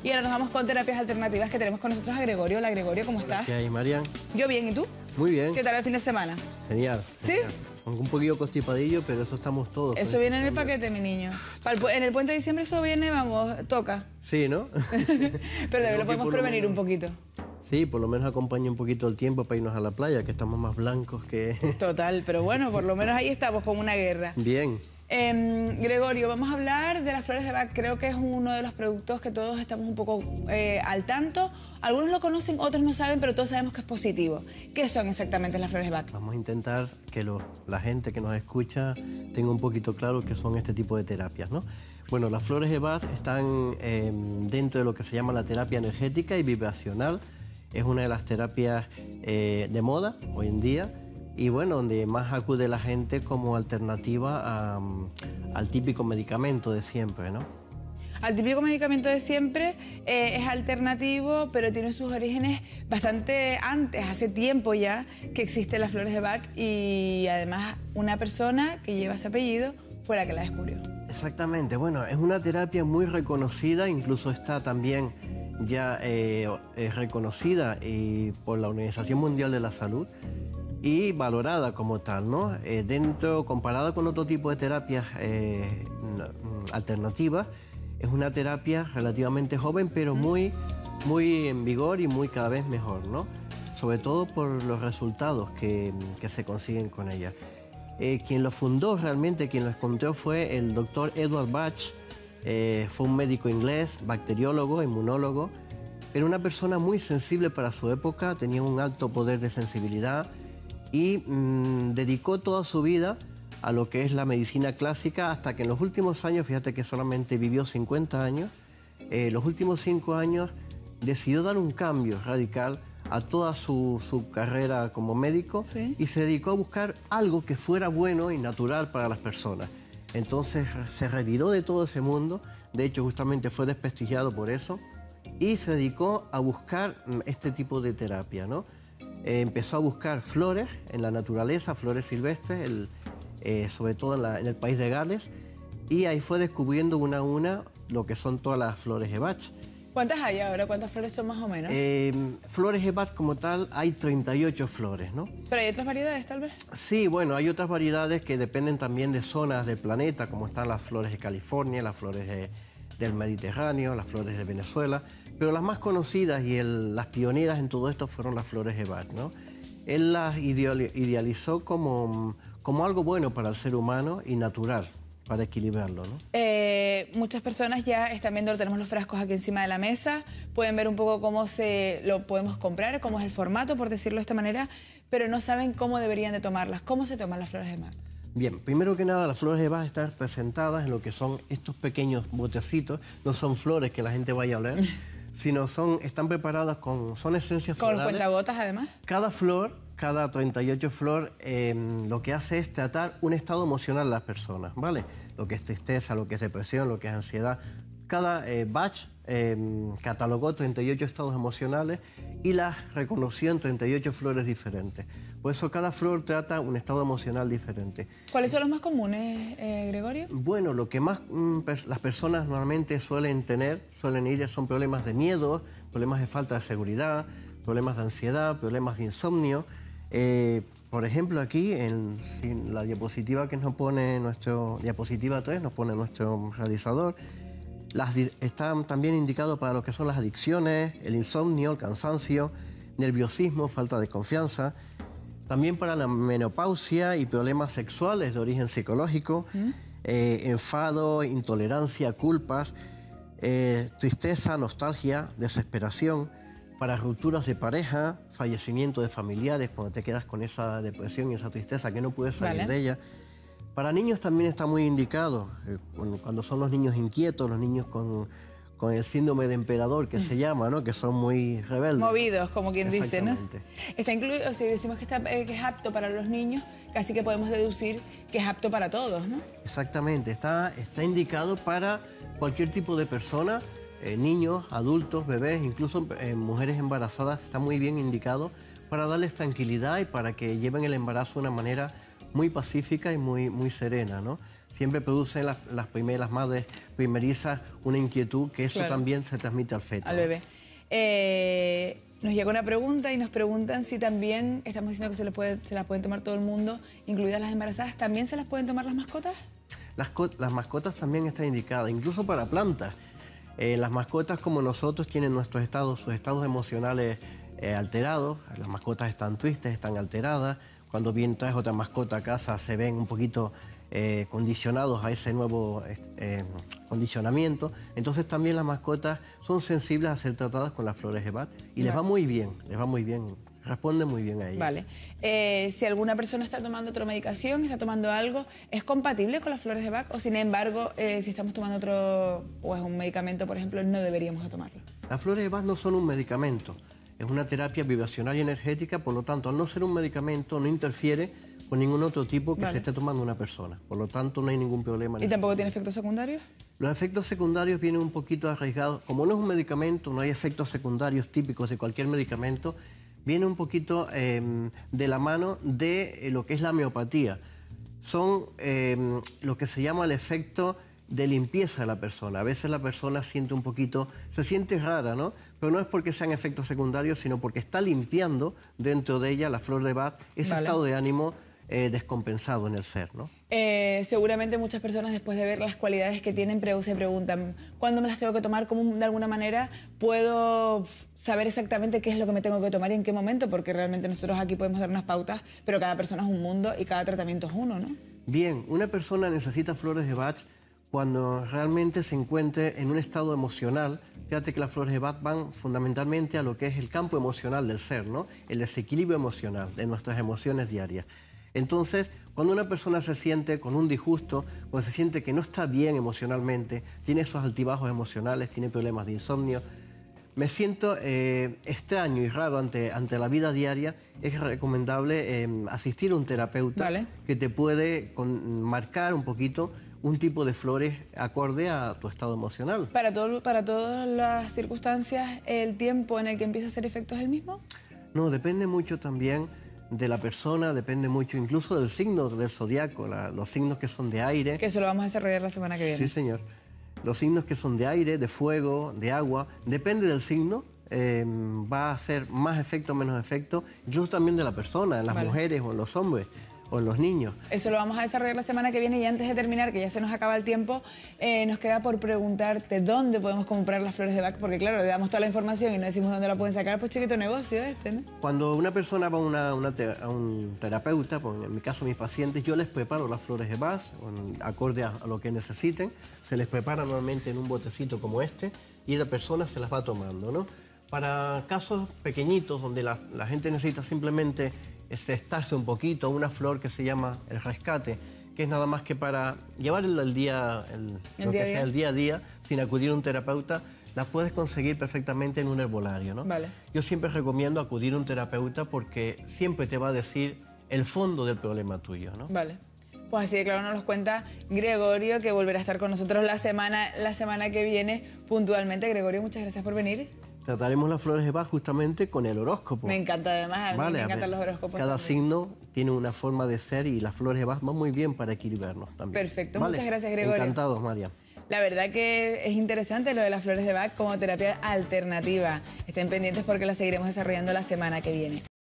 Y ahora nos vamos con terapias alternativas que tenemos con nosotros a Gregorio. Hola Gregorio, ¿cómo estás? ¿Qué hay, Marian? Yo bien, ¿y tú? Muy bien. ¿Qué tal el fin de semana? Genial. ¿Sí? Genial. Un poquillo constipadillo, pero eso estamos todos. Eso viene en el paquete, mi niño. En el puente de diciembre eso viene, vamos, toca. Sí, ¿no? Pero también lo podemos prevenir un poquito. Sí, por lo menos acompaña un poquito el tiempo para irnos a la playa, que estamos más blancos que... Total, pero bueno, por lo menos ahí estamos como una guerra. Bien. Gregorio, vamos a hablar de las flores de Bach. Creo que es uno de los productos que todos estamos un poco al tanto. Algunos lo conocen, otros no saben, pero todos sabemos que es positivo. ¿Qué son exactamente las flores de Bach? Vamos a intentar que la gente que nos escucha tenga un poquito claro qué son este tipo de terapias, ¿no? Bueno, las flores de Bach están dentro de lo que se llama la terapia energética y vibracional. Es una de las terapias de moda hoy en día. Y bueno, donde más acude la gente como alternativa al típico medicamento de siempre, ¿no? Al típico medicamento de siempre es alternativo, pero tiene sus orígenes bastante antes, hace tiempo ya que existen las flores de Bach y además una persona que lleva ese apellido fue la que la descubrió. Exactamente, bueno, es una terapia muy reconocida, incluso está también ya reconocida por la Organización Mundial de la Salud y valorada como tal, ¿no? Comparada con otro tipo de terapias alternativas, es una terapia relativamente joven, pero muy en vigor y cada vez mejor, ¿no? Sobre todo por los resultados que se consiguen con ella. Quien lo fundó realmente, quien lo encontró fue el doctor Edward Bach. Fue un médico inglés, bacteriólogo, inmunólogo, pero una persona muy sensible para su época, tenía un alto poder de sensibilidad y dedicó toda su vida a lo que es la medicina clásica hasta que en los últimos años, fíjate que solamente vivió 50 años, los últimos 5 años decidió dar un cambio radical a toda su carrera como médico. ¿Sí? Y se dedicó a buscar algo que fuera bueno y natural para las personas. Entonces se retiró de todo ese mundo, de hecho justamente fue desprestigiado por eso, y se dedicó a buscar este tipo de terapia, ¿no? Empezó a buscar flores en la naturaleza, flores silvestres, sobre todo en el país de Gales, y ahí fue descubriendo una a una lo que son todas las flores de Bach. ¿Cuántas hay ahora? ¿Cuántas flores son más o menos? Flores de Bach como tal hay 38 flores, ¿no? ¿Pero hay otras variedades tal vez? Sí, bueno, hay otras variedades que dependen también de zonas del planeta, como están las flores de California, las flores del Mediterráneo, las flores de Venezuela, pero las más conocidas y las pioneras en todo esto fueron las flores de Bach, ¿no? Él las idealizó como algo bueno para el ser humano y natural, para equilibrarlo, ¿no? Muchas personas ya están viendo, tenemos los frascos aquí encima de la mesa, pueden ver un poco cómo lo podemos comprar, cómo es el formato, por decirlo de esta manera, pero no saben cómo deberían de tomarlas. ¿Cómo se toman las flores de Bach? Bien, primero que nada, las flores de Bach están representadas en lo que son estos pequeños botecitos. No son flores que la gente vaya a oler, sino están preparadas son esencias florales. ¿Con cuentagotas además? Cada flor, cada 38 flor, lo que hace es tratar un estado emocional de las personas, ¿vale? Lo que es tristeza, lo que es depresión, lo que es ansiedad. Cada Bach catalogó 38 estados emocionales y las reconoció en 38 flores diferentes. Por eso cada flor trata un estado emocional diferente. ¿Cuáles son los más comunes, Gregorio? Bueno, lo que más las personas normalmente suelen ir son problemas de miedo, problemas de falta de seguridad, problemas de ansiedad, problemas de insomnio. Por ejemplo, aquí en la diapositiva que nos pone diapositiva 3, nos pone nuestro realizador, están también indicados para lo que son las adicciones, el insomnio, el cansancio, nerviosismo, falta de confianza, también para la menopausia y problemas sexuales de origen psicológico, enfado, intolerancia, culpas, tristeza, nostalgia, desesperación, para rupturas de pareja, fallecimiento de familiares, cuando te quedas con esa depresión y esa tristeza que no puedes salir de ella. Para niños también está muy indicado, cuando son los niños inquietos, los niños con el síndrome de emperador, que se llama, ¿no? Que son muy rebeldes. Movidos, como quien dice, ¿no? Está incluido, si decimos que es apto para los niños, casi que podemos deducir que es apto para todos, ¿no? Exactamente, está indicado para cualquier tipo de persona, niños, adultos, bebés, incluso mujeres embarazadas, está muy bien indicado para darles tranquilidad y para que lleven el embarazo de una manera muy pacífica y muy serena, ¿no? siempre producen las primeras madres primerizas una inquietud, que eso Claro. también se transmite al feto. Al bebé. Nos llega una pregunta y nos preguntan si también, estamos diciendo que se las pueden tomar todo el mundo, incluidas las embarazadas, ¿también se las pueden tomar las mascotas? Las mascotas también están indicadas, incluso para plantas. Las mascotas, como nosotros, tienen sus estados emocionales alterados. Las mascotas están tristes, están alteradas. Cuando bien traes otra mascota a casa, se ven un poquito condicionados a ese nuevo condicionamiento. Entonces también las mascotas son sensibles a ser tratadas con las flores de Bach y les va muy bien, responden muy bien a ellas. Vale. Si alguna persona está tomando otra medicación, está tomando algo, ¿es compatible con las flores de Bach? O sin embargo, si estamos tomando otro, o es un medicamento, por ejemplo, no deberíamos de tomarlo. Las flores de Bach no son un medicamento, es una terapia vibracional y energética, por lo tanto, al no ser un medicamento, no interfiere con ningún otro tipo que se esté tomando una persona. Por lo tanto, no hay ningún problema. ¿Y tampoco tiene efectos secundarios? Los efectos secundarios vienen un poquito arriesgados. Como no es un medicamento, no hay efectos secundarios típicos de cualquier medicamento, viene un poquito de la mano de lo que es la homeopatía. Son lo que se llama el efecto de limpieza de la persona. A veces la persona siente un poquito, se siente rara, ¿no? Pero no es porque sean efectos secundarios, sino porque está limpiando dentro de ella, la flor de Bach, ese estado de ánimo descompensado en el ser, ¿no? Seguramente muchas personas, después de ver las cualidades que tienen, se preguntan ¿cuándo me las tengo que tomar? ¿Cómo de alguna manera puedo saber exactamente qué es lo que me tengo que tomar y en qué momento? Porque realmente nosotros aquí podemos dar unas pautas, pero cada persona es un mundo y cada tratamiento es uno, ¿no? Bien, una persona necesita flores de Bach cuando realmente se encuentre en un estado emocional. Fíjate que las flores de Bach van fundamentalmente a lo que es el campo emocional del ser, ¿no? El desequilibrio emocional de nuestras emociones diarias. Entonces, cuando una persona se siente con un disgusto, cuando se siente que no está bien emocionalmente, tiene esos altibajos emocionales, tiene problemas de insomnio, me siento extraño y raro ante la vida diaria, es recomendable asistir a un terapeuta que te puede marcar un poquito un tipo de flores acorde a tu estado emocional. ¿Para todas las circunstancias el tiempo en el que empieza a hacer efecto es el mismo? No, depende mucho también de la persona, depende mucho incluso del signo del zodiaco, los signos que son de aire. Que eso lo vamos a desarrollar la semana que viene. Sí, señor. Los signos que son de aire, de fuego, de agua, depende del signo, va a hacer más efecto o menos efecto, incluso también de la persona, en las mujeres o en los hombres o en los niños. Eso lo vamos a desarrollar la semana que viene y antes de terminar, que ya se nos acaba el tiempo, nos queda por preguntarte dónde podemos comprar las flores de Bach, porque claro, le damos toda la información y no decimos dónde la pueden sacar, pues chiquito negocio ¿no? Cuando una persona va a un terapeuta, pues en mi caso mis pacientes, yo les preparo las flores de Bach, acorde a lo que necesiten, se les prepara normalmente en un botecito como este y la persona se las va tomando, ¿no? Para casos pequeñitos donde la gente necesita simplemente estarse un poquito, una flor que se llama el rescate, que es nada más que para llevar el día a día, sin acudir a un terapeuta, la puedes conseguir perfectamente en un herbolario, ¿no? Vale. Yo siempre recomiendo acudir a un terapeuta porque siempre te va a decir el fondo del problema tuyo, ¿no? Vale. Pues así de claro nos los cuenta Gregorio, que volverá a estar con nosotros la semana que viene puntualmente. Gregorio, muchas gracias por venir. Trataremos las flores de Bach justamente con el horóscopo. Me encanta además, a mí me encantan los horóscopos. Cada signo tiene una forma de ser y las flores de Bach van muy bien para equilibrarnos también. Perfecto, muchas gracias Gregorio. Encantados, María. La verdad que es interesante lo de las flores de Bach como terapia alternativa. Estén pendientes porque la seguiremos desarrollando la semana que viene.